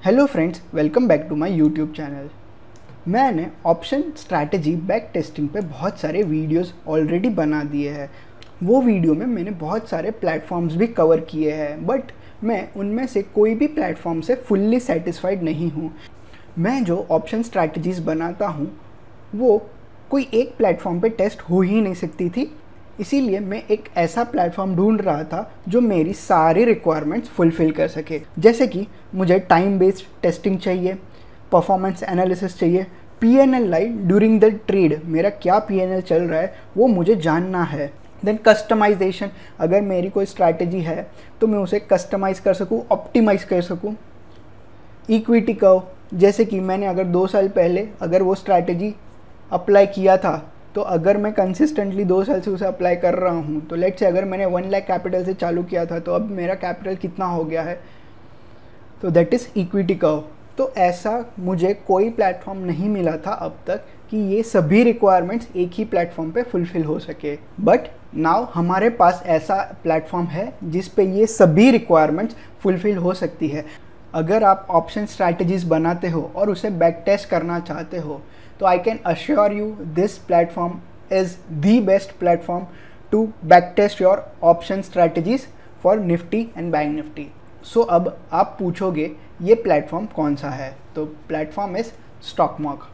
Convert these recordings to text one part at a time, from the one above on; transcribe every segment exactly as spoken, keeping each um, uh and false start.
Hello friends, welcome back to my YouTube channel. मैंने option strategy back testing पे बहुत सारे वीडियोस ऑलरेडी बना दिए हैं। वो वीडियो में मैंने बहुत सारे प्लेटफॉर्म्स भी कवर किए हैं, बट मैं उनमें से कोई भी प्लेटफॉर्म से फुल्ली सेटिस्फाइड नहीं हूँ। मैं जो ऑप्शन स्ट्रैटेजीज़ बनाता हूँ वो कोई एक प्लेटफॉर्म पे टेस्ट हो ही नहीं सकती थी, इसीलिए मैं एक ऐसा प्लेटफॉर्म ढूंढ रहा था जो मेरी सारी रिक्वायरमेंट्स फुलफ़िल कर सके। जैसे कि मुझे टाइम बेस्ड टेस्टिंग चाहिए, परफॉर्मेंस एनालिसिस चाहिए, P N L line during the trade, मेरा क्या पी एन एल चल रहा है वो मुझे जानना है। देन कस्टमाइजेशन, अगर मेरी कोई स्ट्रैटेजी है तो मैं उसे कस्टमाइज़ कर सकूँ, ऑप्टिमाइज़ कर सकूँ। इक्विटी कर्व, जैसे कि मैंने अगर दो साल पहले अगर वो स्ट्रैटेजी अप्लाई किया था, तो अगर मैं कंसिस्टेंटली दो साल से उसे अप्लाई कर रहा हूँ, तो लेट्स से अगर मैंने वन लाख कैपिटल से चालू किया था तो अब मेरा कैपिटल कितना हो गया है, तो दैट इज़ इक्विटी कर्व। तो ऐसा मुझे कोई प्लेटफॉर्म नहीं मिला था अब तक कि ये सभी रिक्वायरमेंट्स एक ही प्लेटफॉर्म पे फुलफ़िल हो सके। बट नाउ हमारे पास ऐसा प्लेटफॉर्म है जिस पे ये सभी रिक्वायरमेंट्स फुलफ़िल हो सकती है। अगर आप ऑप्शन स्ट्रैटेजीज़ बनाते हो और उसे बैक टेस्ट करना चाहते हो, तो I can assure you this platform is the best platform to backtest your option strategies for Nifty and Bank Nifty. So अब आप पूछोगे ये प्लेटफॉर्म कौन सा है, तो प्लेटफॉर्म इज़ स्टॉकमॉक।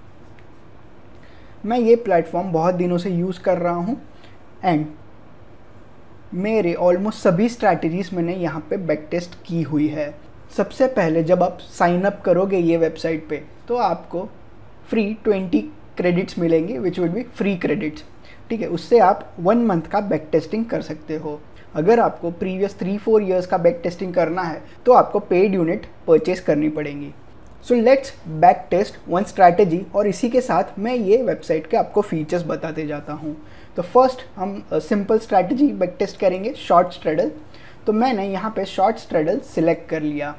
मैं ये प्लेटफॉर्म बहुत दिनों से यूज़ कर रहा हूँ एंड मेरे ऑलमोस्ट सभी स्ट्रैटेजीज़ मैंने यहाँ पे बैक टेस्ट की हुई है। सबसे पहले जब आप साइन अप करोगे ये वेबसाइट पे, तो आपको फ्री ट्वेंटी क्रेडिट्स मिलेंगे, which will be free credits. ठीक है, उससे आप वन मंथ का बैक टेस्टिंग कर सकते हो। अगर आपको प्रीवियस थ्री फोर इयर्स का बैक टेस्टिंग करना है तो आपको पेड यूनिट परचेज करनी पड़ेंगी। So let's back test one strategy, और इसी के साथ मैं ये वेबसाइट के आपको फीचर्स बताते जाता हूँ। तो फर्स्ट हम सिंपल स्ट्रैटेजी बैक टेस्ट करेंगे, शॉर्ट स्ट्रेडल। तो मैंने यहाँ पे शॉर्ट स्ट्रेडल सिलेक्ट कर लिया।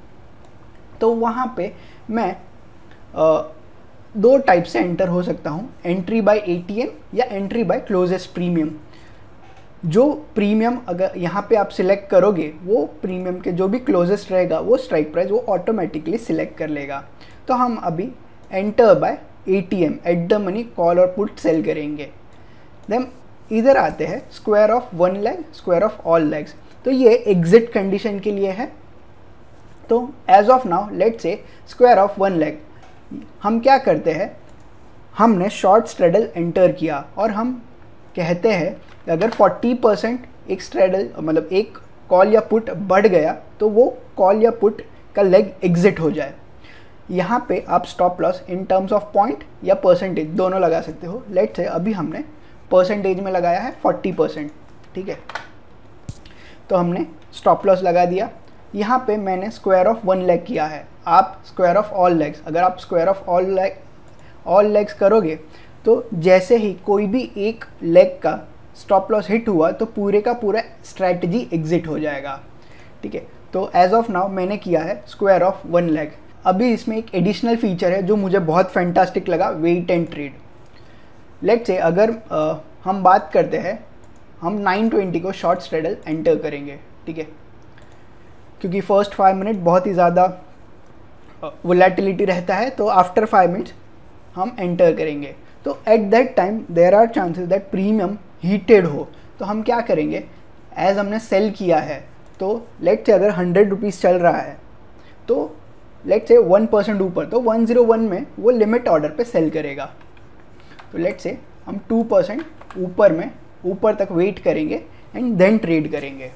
तो वहाँ पे मैं uh, दो टाइप से एंटर हो सकता हूँ, entry by A T M या एंट्री बाय क्लोजेस्ट प्रीमियम। जो प्रीमियम अगर यहाँ पे आप सिलेक्ट करोगे, वो प्रीमियम के जो भी क्लोजेस्ट रहेगा वो स्ट्राइक प्राइस वो ऑटोमेटिकली सिलेक्ट कर लेगा। तो हम अभी enter by A T M, at the money call और पुट सेल करेंगे। देन इधर आते हैं square off one leg, square off all legs. तो ये एग्जिट कंडीशन के लिए है। तो as of now let's say square off one leg, हम क्या करते हैं, हमने शॉर्ट स्ट्रेडल एंटर किया और हम कहते हैं कि अगर फोर्टी परसेंट एक स्ट्रेडल मतलब एक कॉल या पुट बढ़ गया तो वो कॉल या पुट का लेग एग्जिट हो जाए। यहाँ पे आप stop loss in terms of point या परसेंटेज दोनों लगा सकते हो। लेट्स से अभी हमने परसेंटेज में लगाया है फोर्टी परसेंट। ठीक है, तो हमने स्टॉप लॉस लगा दिया। यहाँ पे मैंने स्क्वायर ऑफ वन लेग किया है, आप स्क्वायर ऑफ ऑल लेग्स, अगर आप square off all leg all legs करोगे तो जैसे ही कोई भी एक लेग का स्टॉप लॉस हिट हुआ तो पूरे का पूरा स्ट्रैटेजी एग्जिट हो जाएगा। ठीक है, तो एज ऑफ नाउ मैंने किया है स्क्वायर ऑफ वन लेग। अभी इसमें एक एडिशनल फीचर है जो मुझे बहुत फैंटास्टिक लगा, wait and trade. Let's say अगर आ, हम बात करते हैं, हम नाइन ट्वेंटी को शॉर्ट स्ट्रेडल एंटर करेंगे। ठीक है, क्योंकि फर्स्ट फाइव मिनट बहुत ही ज़्यादा वोलेटिलिटी रहता है, तो आफ्टर फाइव मिनट्स हम एंटर करेंगे। तो at that time there are chances that premium heated हो, तो हम क्या करेंगे, एज हमने सेल किया है तो लेट्स से अगर हंड्रेड रुपीज़ चल रहा है तो लेट्स से वन परसेंट ऊपर, तो वन ज़ीरो वन में वो लिमिट ऑर्डर पे सेल करेगा। तो लेट्स से हम टू परसेंट ऊपर में ऊपर तक वेट करेंगे एंड देन ट्रेड करेंगे।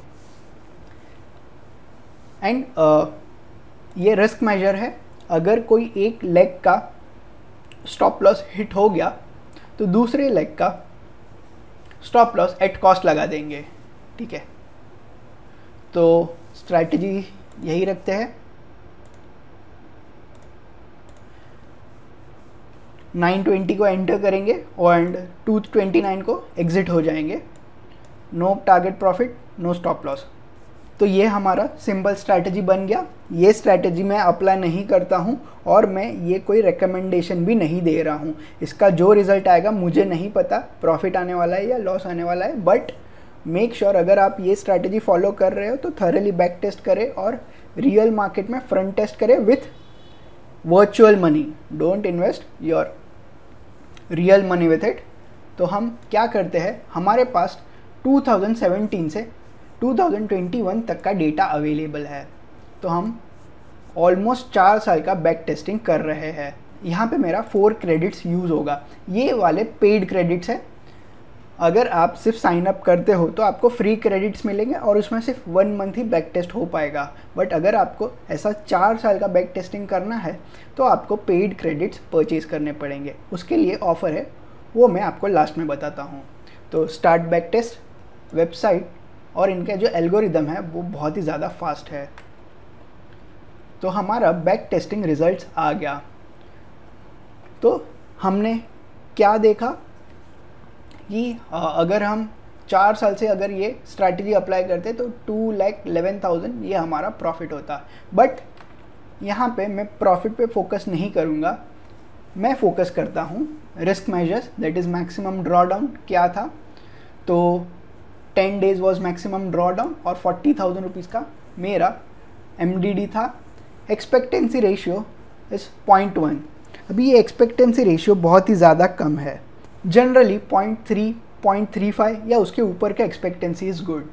एंड uh, ये रिस्क मेजर है, अगर कोई एक लेग का स्टॉप लॉस हिट हो गया तो दूसरे लेग का स्टॉप लॉस एट कॉस्ट लगा देंगे। ठीक है, तो स्ट्रैटेजी यही रखते हैं, नाइन ट्वेंटी को एंटर करेंगे एंड टू ट्वेंटी नाइन को एग्जिट हो जाएंगे। No target profit, no stop loss. तो ये हमारा सिंपल स्ट्रैटेजी बन गया। ये स्ट्रैटेजी मैं अप्लाई नहीं करता हूँ और मैं ये कोई रिकमेंडेशन भी नहीं दे रहा हूँ। इसका जो रिज़ल्ट आएगा मुझे नहीं पता, प्रॉफिट आने वाला है या लॉस आने वाला है, बट मेक श्योर अगर आप ये स्ट्रैटेजी फॉलो कर रहे हो तो थॉरली बैक टेस्ट करें और रियल मार्केट में फ्रंट टेस्ट करें with virtual money, don't invest your real money with it. तो हम क्या करते हैं, हमारे पास टू थाउजेंड सेवेंटीन से टू थाउजेंड ट्वेंटी वन तक का डेटा अवेलेबल है, तो हम ऑलमोस्ट चार साल का बैक टेस्टिंग कर रहे हैं। यहाँ पे मेरा फोर क्रेडिट्स यूज़ होगा, ये वाले पेड क्रेडिट्स है। अगर आप सिर्फ साइन अप करते हो तो आपको फ्री क्रेडिट्स मिलेंगे और उसमें सिर्फ वन मंथ ही बैक टेस्ट हो पाएगा। बट अगर आपको ऐसा चार साल का बैक टेस्टिंग करना है तो आपको पेड क्रेडिट्स परचेज करने पड़ेंगे। उसके लिए ऑफ़र है, वो मैं आपको लास्ट में बताता हूँ। तो स्टार्ट बैक टेस्ट वेबसाइट और इनका जो एल्गोरिदम है वो बहुत ही ज़्यादा फास्ट है। तो हमारा बैक टेस्टिंग रिजल्ट्स आ गया। तो हमने क्या देखा कि अगर हम चार साल से अगर ये स्ट्रैटेजी अप्लाई करते तो टू लैख इलेवन थाउजेंड ये हमारा प्रॉफिट होता। बट यहाँ पे मैं प्रॉफिट पे फोकस नहीं करूँगा, मैं फोकस करता हूँ risk measures, that is maximum draw down क्या था। तो ten days was maximum draw down और फोर्टी थाउजेंड रुपीज़ का मेरा एम डी डी था। Expectancy ratio is point one. अभी ये एक्सपेक्टेंसी रेशियो बहुत ही ज़्यादा कम है, generally point three point three five या उसके ऊपर का expectancy is good.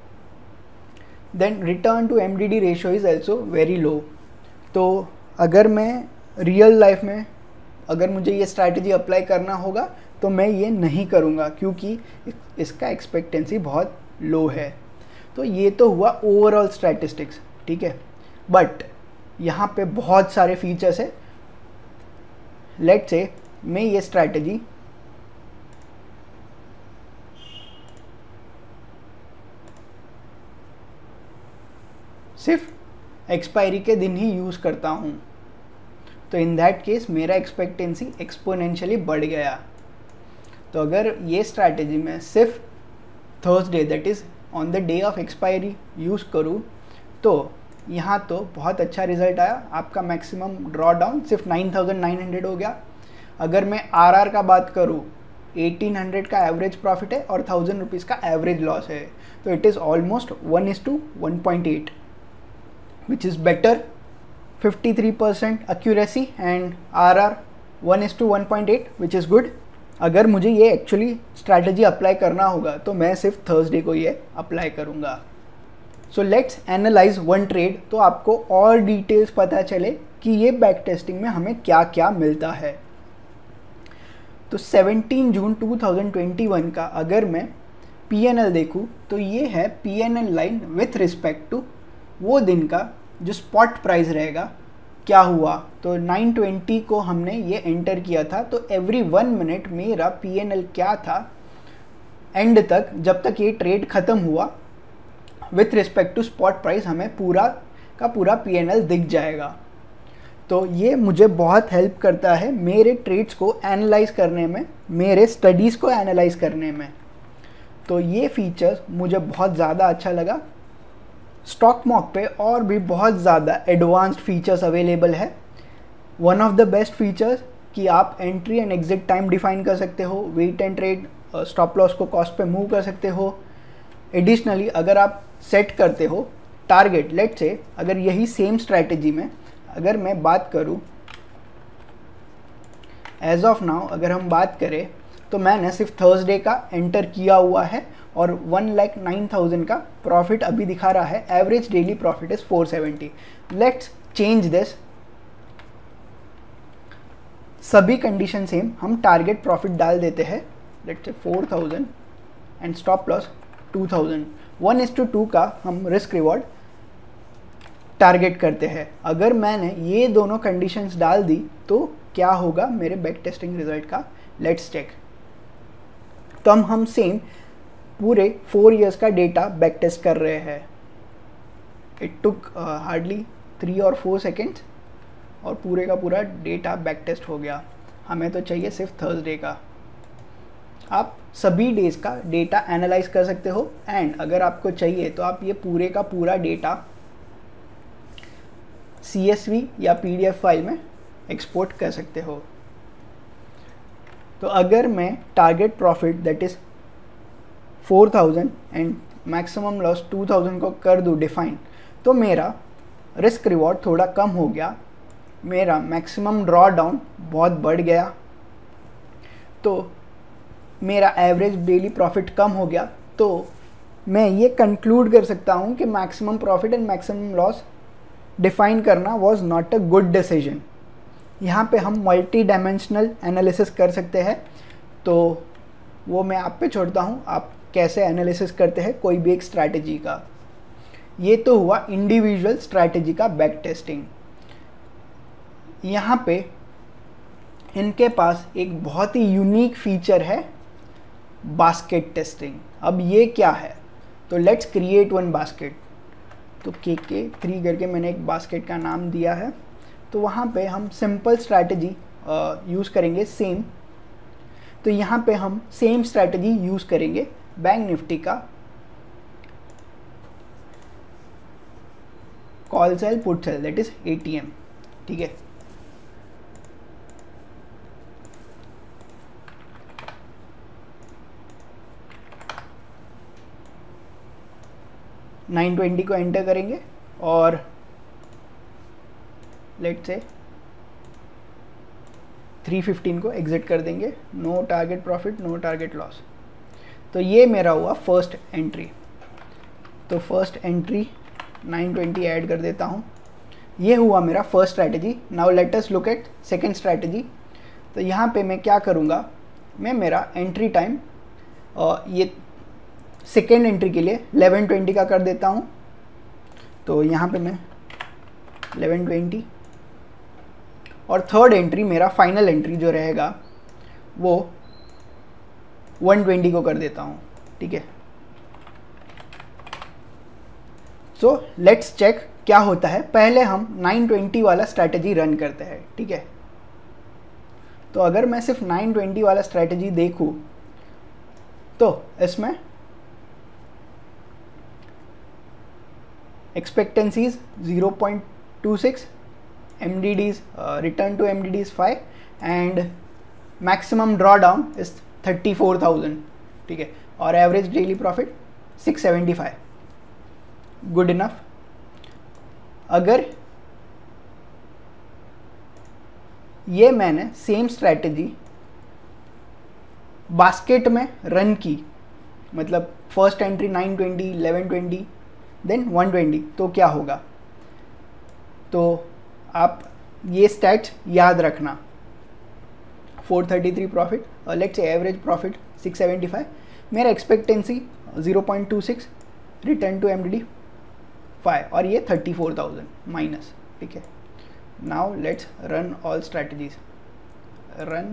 Then return to M D D ratio is also very low. तो अगर मैं रियल लाइफ में अगर मुझे ये स्ट्रैटेजी अप्लाई करना होगा तो मैं ये नहीं करूँगा, क्योंकि इसका एक्सपेक्टेंसी बहुत लो है। तो ये तो हुआ ओवरऑल स्टैटिस्टिक्स, ठीक है। बट यहाँ पे बहुत सारे फीचर्स है। लेट्स से मैं ये स्ट्रैटेजी सिर्फ एक्सपायरी के दिन ही यूज़ करता हूँ, तो इन दैट केस मेरा एक्सपेक्टेंसी एक्सपोनेंशियली बढ़ गया। तो अगर ये स्ट्रैटेजी मैं सिर्फ Thursday that is on the day of expiry use करूँ तो यहाँ तो बहुत अच्छा रिजल्ट आया। आपका मैक्सिमम ड्रॉ डाउन सिर्फ नाइन थाउजेंड नाइन हंड्रेड हो गया। अगर मैं आरआर का बात करूँ, एटीन हंड्रेड का एवरेज प्रॉफिट है और थाउजेंड रुपीज़ का एवरेज लॉस है, तो it is almost one is to one point eight which is better. Fifty three percent accuracy and RR one is to one point eight which is good. अगर मुझे ये actually strategy apply करना होगा तो मैं सिर्फ थर्सडे को ये अप्लाई करूँगा। So let's analyse one trade, तो आपको और डिटेल्स पता चले कि ये बैक टेस्टिंग में हमें क्या क्या मिलता है। तो seventeen June two thousand twenty one का अगर मैं पी एन एल देखूँ तो ये है P N L line with respect to वो दिन का जो स्पॉट प्राइस रहेगा क्या हुआ। तो नाइन ट्वेंटी को हमने ये एंटर किया था, तो एवरी वन मिनट मेरा पी एन एल क्या था एंड तक, जब तक ये ट्रेड ख़त्म हुआ with respect to spot price हमें पूरा का पूरा पी एन एल दिख जाएगा। तो ये मुझे बहुत हेल्प करता है मेरे ट्रेड्स को एनालाइज करने में, मेरे स्टडीज़ को एनालाइज करने में। तो ये फीचर्स मुझे बहुत ज़्यादा अच्छा लगा। स्टॉक मॉक पे और भी बहुत ज़्यादा एडवांस्ड फीचर्स अवेलेबल है। One of the best features कि आप entry and exit time define कर सकते हो, wait and trade, stop loss को कॉस्ट पे मूव कर सकते हो। एडिशनली अगर आप सेट करते हो टारगेट, लेट से अगर यही सेम स्ट्रैटेजी में अगर मैं बात करूं एज ऑफ नाउ, अगर हम बात करें तो मैंने सिर्फ थर्सडे का एंटर किया हुआ है और वन लैख नाइन थाउजेंड का प्रॉफिट अभी दिखा रहा है। Average daily profit is four seventy. Let's change this. सभी कंडीशन सेम, हम टारगेट प्रॉफिट डाल देते हैं, let's say four thousand and stop loss two thousand. One is to two का हम रिस्क रिवॉर्ड टारगेट करते हैं। अगर मैंने ये दोनों कंडीशंस डाल दी तो क्या होगा मेरे बैक टेस्टिंग रिजल्ट का, लेट्स चेक। तो हम हम सेम पूरे फोर इयर्स का डेटा बैक टेस्ट कर रहे हैं। इट टुक हार्डली थ्री और फोर सेकेंड्स और पूरे का पूरा डेटा बैक टेस्ट हो गया। हमें तो चाहिए सिर्फ थर्सडे का। आप सभी डेज का डेटा एनालाइज कर सकते हो एंड अगर आपको चाहिए तो आप ये पूरे का पूरा डेटा सी एस वी या पी डी एफ फाइल में एक्सपोर्ट कर सकते हो। तो अगर मैं target profit that is four thousand and maximum loss two thousand को कर दूँ डिफाइन, तो मेरा रिस्क रिवॉर्ड थोड़ा कम हो गया मेरा मैक्सिमम ड्रॉ डाउन बहुत बढ़ गया, तो मेरा एवरेज डेली प्रॉफिट कम हो गया, तो मैं ये कंक्लूड कर सकता हूँ कि maximum profit and maximum loss define करना was not a good decision. यहाँ पे हम मल्टी डायमेंशनल एनालिसिस कर सकते हैं, तो वो मैं आप पे छोड़ता हूँ, आप कैसे एनालिसिस करते हैं कोई भी एक स्ट्रैटेजी का। ये तो हुआ इंडिविजुअल स्ट्रैटेजी का बैक टेस्टिंग। यहाँ पे इनके पास एक बहुत ही यूनिक फीचर है, बास्केट टेस्टिंग। अब ये क्या है, तो लेट्स क्रिएट वन बास्केट। तो के के थ्री करके मैंने एक बास्केट का नाम दिया है। तो वहाँ पे हम सिंपल स्ट्रैटेजी यूज़ करेंगे सेम। तो यहाँ पे हम सेम स्ट्रैटेजी यूज़ करेंगे बैंक निफ्टी का call sell put sell, that is A T M. ठीक है, नाइन ट्वेंटी को एंटर करेंगे और लेट्स से थ्री फिफ्टीन को एग्जिट कर देंगे। No target profit, no target loss. तो ये मेरा हुआ फर्स्ट एंट्री। तो first entry nine twenty add कर देता हूँ। ये हुआ मेरा first strategy. Now let us look at second strategy. तो यहाँ पे मैं क्या करूँगा, मैं मेरा एंट्री टाइम ये सेकेंड एंट्री के लिए इलेवन ट्वेंटी का कर देता हूँ। तो यहाँ पे मैं इलेवन ट्वेंटी और थर्ड एंट्री मेरा फाइनल एंट्री जो रहेगा वो वन ट्वेंटी को कर देता हूँ। ठीक है, सो लेट्स चेक क्या होता है। पहले हम नाइन ट्वेंटी वाला स्ट्रैटेजी रन करते हैं। ठीक है, तो अगर मैं सिर्फ नाइन ट्वेंटी वाला स्ट्रैटेजी देखूँ तो इसमें expectancy is zero point two six, M D Ds uh, return to M D Ds five and maximum drawdown is thirty four thousand. ठीक है, और average daily profit six seventy five, good enough. अगर ये मैंने same strategy basket में run की, मतलब first entry nine twenty, eleven twenty, then one twenty, तो क्या होगा, तो आप ये स्टैट्स याद रखना। फोर थर्टी थ्री प्रॉफिट और let's say average profit six seventy five, मेरा expectancy zero point two six, return to MDD five, और ये थर्टी फोर थाउजेंड माइनस। ठीक है, now let's run all strategies. Run.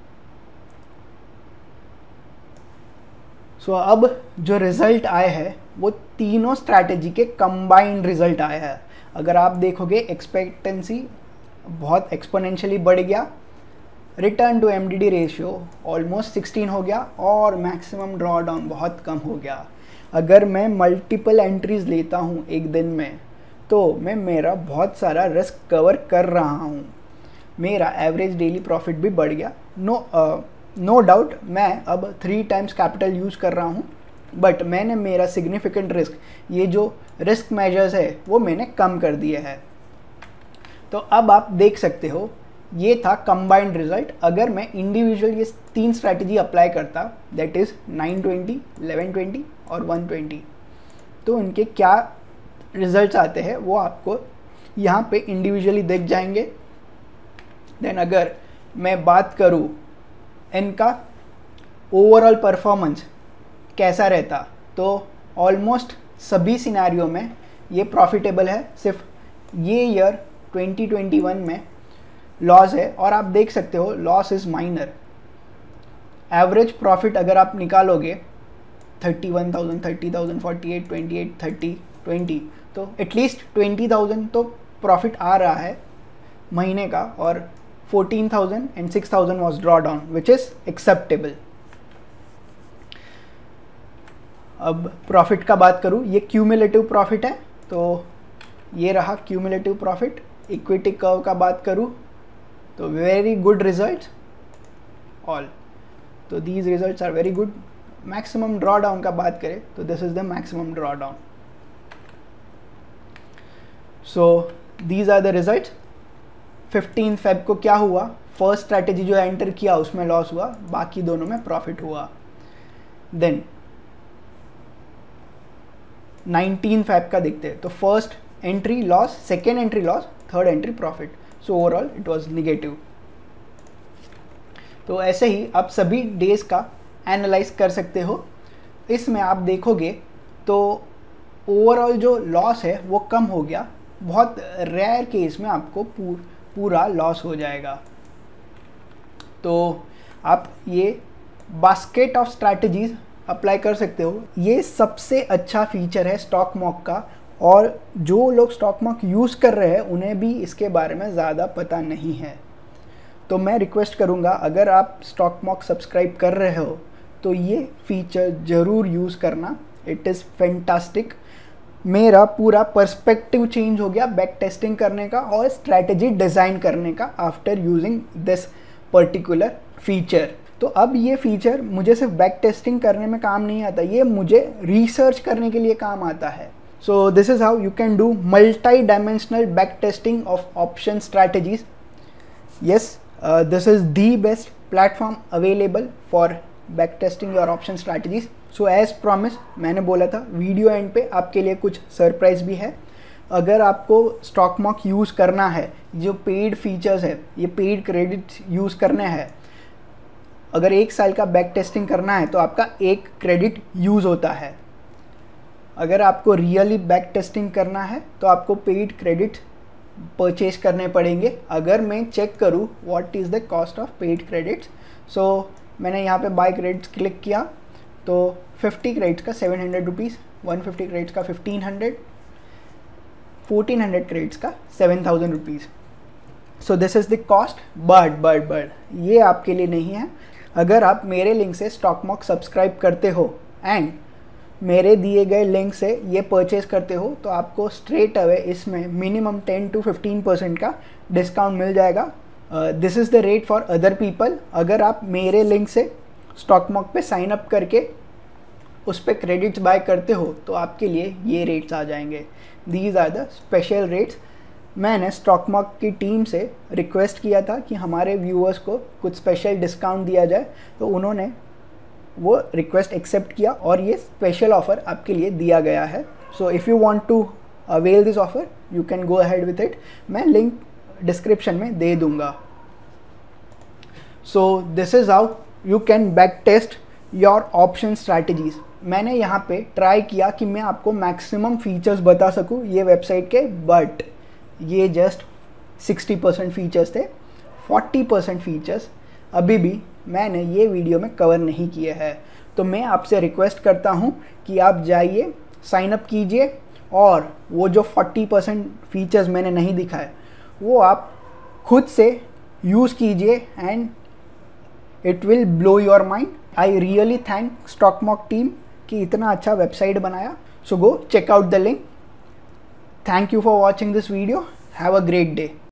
So अब जो result आए हैं वो तीनों स्ट्रैटेजी के कंबाइंड रिजल्ट आए हैं। अगर आप देखोगे एक्सपेक्टेंसी बहुत एक्सपोनेंशियली बढ़ गया, return to MDD ratio almost sixteen हो गया, और मैक्सिमम ड्रॉ डाउन बहुत कम हो गया। अगर मैं मल्टीपल एंट्रीज लेता हूँ एक दिन में तो मैं मेरा बहुत सारा रिस्क कवर कर रहा हूँ। मेरा एवरेज डेली प्रॉफिट भी बढ़ गया। नो नो डाउट मैं अब थ्री टाइम्स कैपिटल यूज़ कर रहा हूँ, बट मैंने मेरा सिग्निफिकेंट रिस्क, ये जो रिस्क मेजर्स है वो मैंने कम कर दिए हैं। तो अब आप देख सकते हो ये था कंबाइंड रिजल्ट। अगर मैं इंडिविजुअल ये तीन स्ट्रैटेजी अप्लाई करता, that is nine twenty, eleven twenty और वन ट्वेंटी, तो इनके क्या रिजल्ट्स आते हैं वो आपको यहाँ पे इंडिविजुअली दिख जाएंगे। देन अगर मैं बात करूँ इनका ओवरऑल परफॉर्मेंस कैसा रहता, तो ऑलमोस्ट सभी सिनेरियो में ये प्रॉफिटेबल है। सिर्फ ये ईयर ट्वेंटी ट्वेंटी वन में लॉस है, और आप देख सकते हो loss is minor. Average profit अगर आप निकालोगे thirty one thousand, thirty thousand, forty eight, twenty eight, thirty, twenty, तो एटलीस्ट ट्वेंटी थाउजेंड तो प्रॉफिट आ रहा है महीने का, और fourteen thousand and six thousand was draw down, which is acceptable. अब प्रॉफिट का बात करूँ, ये क्यूमुलेटिव प्रॉफिट है, तो ये रहा क्यूमुलेटिव प्रॉफिट। इक्विटी कर्व का बात करूँ तो वेरी गुड रिजल्ट ऑल, तो these results are very good. Maximum draw down का बात करें तो this is the maximum draw down. So these are the results fifteen Feb को क्या हुआ, फर्स्ट स्ट्रैटेजी जो एंटर किया उसमें लॉस हुआ, बाकी दोनों में प्रॉफिट हुआ। देन नाइनटीन फेब का देखते हैं, तो first entry loss, second entry loss, third entry profit, so overall it was negative. तो ऐसे ही आप सभी डेज का एनालाइज कर सकते हो। इसमें आप देखोगे तो ओवरऑल जो लॉस है वो कम हो गया, बहुत रेयर केस में आपको पूर, पूरा लॉस हो जाएगा। तो आप ये बास्केट ऑफ स्ट्रैटेजीज अप्लाई कर सकते हो। ये सबसे अच्छा फीचर है स्टॉक मॉक का, और जो लोग स्टॉक मॉक यूज़ कर रहे हैं उन्हें भी इसके बारे में ज़्यादा पता नहीं है। तो मैं रिक्वेस्ट करूँगा, अगर आप स्टॉक मॉक सब्सक्राइब कर रहे हो तो ये फीचर ज़रूर यूज़ करना, इट इज़ फैंटास्टिक। मेरा पूरा पर्सपेक्टिव चेंज हो गया बैक टेस्टिंग करने का और स्ट्रैटेजी डिज़ाइन करने का after using this particular feature. तो अब ये फीचर मुझे सिर्फ बैक टेस्टिंग करने में काम नहीं आता, ये मुझे रिसर्च करने के लिए काम आता है। So this is how you can do multi dimensional back testing of option strategies. Yes, this is the best platform available for back testing your option strategies. So as promise मैंने बोला था video and पे आपके लिए कुछ surprise भी है। अगर आपको स्टॉक मॉक यूज़ करना है, जो पेड फीचर्स है, ये पेड क्रेडिट यूज़ करने हैं, अगर एक साल का बैक टेस्टिंग करना है तो आपका एक क्रेडिट यूज़ होता है। अगर आपको रियली बैक टेस्टिंग करना है तो आपको पेड क्रेडिट परचेज करने पड़ेंगे। अगर मैं चेक करूँ what is the cost of paid credits, so मैंने यहाँ पे बाय क्रेडिट्स क्लिक किया तो फिफ्टी क्रेडिट्स का seven hundred rupees, one fifty credits का fifteen hundred, fourteen hundred credits का seven thousand rupees. So this is the cost. But but but ये आपके लिए नहीं है। अगर आप मेरे लिंक से स्टॉक मॉक सब्सक्राइब करते हो एंड मेरे दिए गए लिंक से ये परचेज करते हो तो आपको स्ट्रेट अवे इसमें minimum ten to fifteen percent का डिस्काउंट मिल जाएगा। This is the rate for other people. अगर आप मेरे लिंक से स्टॉक मॉक पे साइन अप करके उस पर क्रेडिट्स बाय करते हो तो आपके लिए ये रेट्स आ जाएंगे। These are the special rates. मैंने स्टॉक मॉक की टीम से रिक्वेस्ट किया था कि हमारे व्यूअर्स को कुछ स्पेशल डिस्काउंट दिया जाए, तो उन्होंने वो रिक्वेस्ट एक्सेप्ट किया और ये स्पेशल ऑफ़र आपके लिए दिया गया है। So if you want to avail this offer you can go ahead with it. मैं लिंक डिस्क्रिप्शन में दे दूंगा। So this is how you can back test your option strategies. मैंने यहाँ पे ट्राई किया कि मैं आपको मैक्सिमम फीचर्स बता सकूँ ये वेबसाइट के, बट ये जस्ट सिक्सटी परसेंट फीचर्स थे। फोर्टी परसेंट फीचर्स अभी भी मैंने ये वीडियो में कवर नहीं किए हैं। तो मैं आपसे रिक्वेस्ट करता हूँ कि आप जाइए, साइन अप कीजिए और वो जो फोर्टी परसेंट फीचर्स मैंने नहीं दिखाए वो आप खुद से यूज़ कीजिए and it will blow your mind. I really thank stock mock team कि इतना अच्छा वेबसाइट बनाया। So go check out the link. Thank you for watching this video. Have a great day.